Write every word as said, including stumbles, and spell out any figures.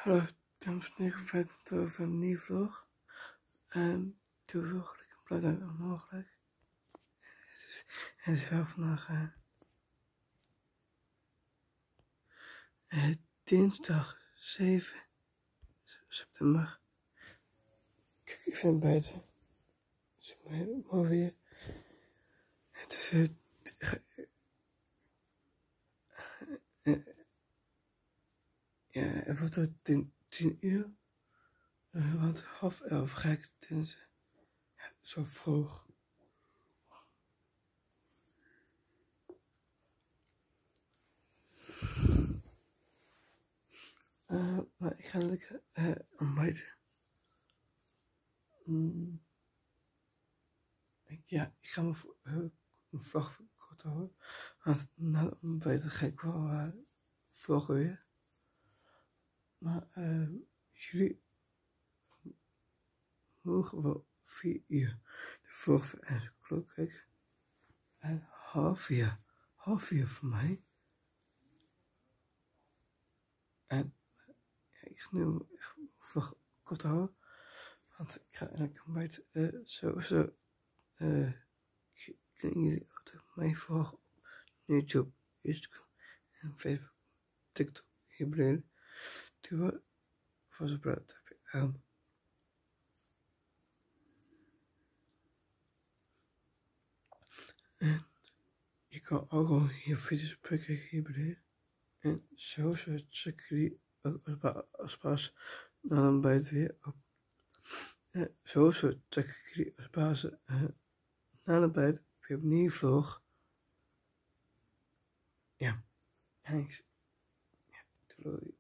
Hallo, dames en heren, welkom over een nieuwe vlog. Um, toevallig een plaat uit onmogelijk. Het is, het is wel vandaag uh, uh, dinsdag zeven september. Kijk even naar buiten. Het is mooi, mooi weer. Het is uh, uh, ja, het wordt er tien, tien uur. Uh, want half elf ga ik tennissen. Ja, zo vroeg. Uh, maar ik ga lekker uh, ontbijten. Mm. Ik, ja, ik ga mijn uh, vlog kort houden. Want na de ontbijten ga ik wel uh, vloggen weer. Maar uh, jullie mogen wel vier uur de vlog voor en klok kijken. En half vier, half vier voor mij. En ja, ik ga nu mijn vlog kort houden. Want ik ga eigenlijk ontbijten uh, sowieso. Uh, kunnen jullie altijd mij volgen op YouTube, Instagram en Facebook, TikTok, hier beneden. Doe wat voor zo'n brood heb je aan. En je kan ook al hier video's bekijken hier beneden. En sowieso checken jullie ook als baas na een bijt weer op. En sowieso checken jullie als baas uh, na een bijt weer opnieuw vlog. Ja, en ik, ja, doei.